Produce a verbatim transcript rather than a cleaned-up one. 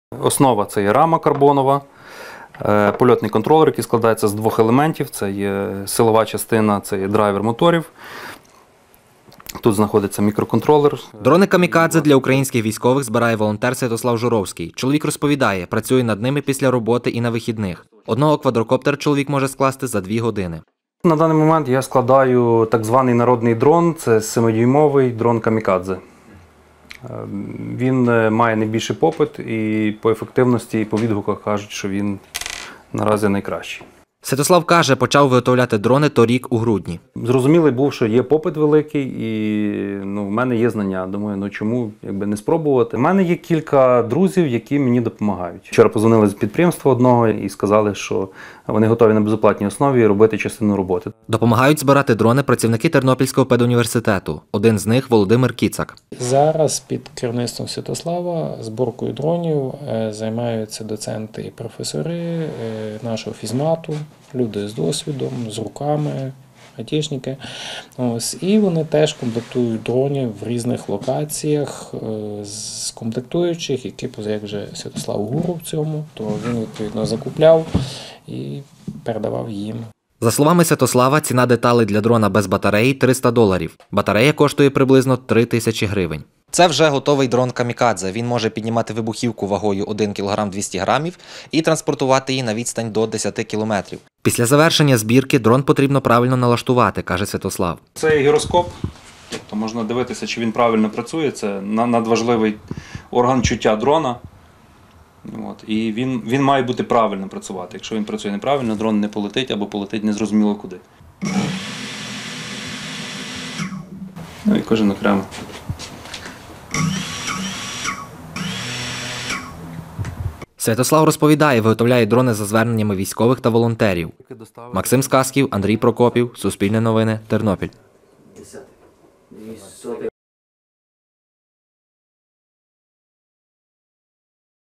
Основа – це є рама карбонова, польотний контролер, який складається з двох елементів. Це є силова частина, це є драйвер моторів. Тут знаходиться мікроконтролер. Дрони камікадзе для українських військових збирає волонтер Святослав Журовський. Чоловік розповідає, працює над ними після роботи і на вихідних. Одного квадрокоптера чоловік може скласти за дві години. На даний момент я складаю так званий народний дрон, це семидюймовий дрон камікадзе. Він має найбільший попит і по ефективності, і по відгуках кажуть, що він наразі найкращий. Святослав каже, почав виготовляти дрони торік у грудні. Зрозумілий був, що є попит великий і ну, в мене є знання. Думаю, ну чому якби не спробувати. У мене є кілька друзів, які мені допомагають. Вчора позвонили з підприємства одного і сказали, що вони готові на безоплатній основі робити частину роботи. Допомагають збирати дрони працівники Тернопільського педуніверситету. Один з них – Володимир Кіцак. Зараз під керівництвом Святослава зборкою дронів займаються доценти і професори нашого фізмату, люди з досвідом, з руками, айтішники. Ось. І вони теж комплектують дронів в різних локаціях з комплектуючих, які, як вже Святослав гуру в цьому, то він відповідно закупляв і передавав їм. За словами Святослава, ціна деталей для дрона без батареї – триста доларів. Батарея коштує приблизно три тисячі гривень. Це вже готовий дрон камікадзе. Він може піднімати вибухівку вагою один кілограм двісті грамів і транспортувати її на відстань до десяти кілометрів. Після завершення збірки дрон потрібно правильно налаштувати, каже Святослав. Це гіроскоп, тобто можна дивитися, чи він правильно працює. Це надважливий орган чуття дрона. От. І він, він має бути правильно працювати. Якщо він працює неправильно, дрон не полетить або полетить незрозуміло куди. Ну і кожен окремо. Святослав розповідає, виготовляє дрони за зверненнями військових та волонтерів. Максим Сказків, Андрій Прокопів, Суспільне новини, Тернопіль.